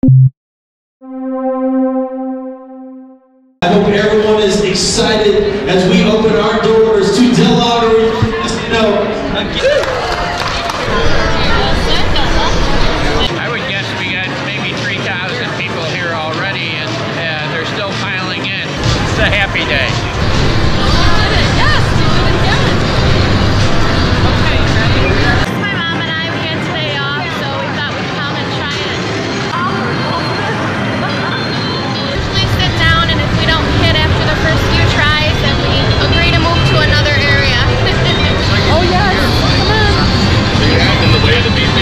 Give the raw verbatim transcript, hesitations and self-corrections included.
I hope everyone is excited as we open our doors to the Lago Resort Casino. I would guess we got maybe three thousand people here already, and uh, they're still piling in. It's a happy day. Oh yes, come on. In the way of the beach.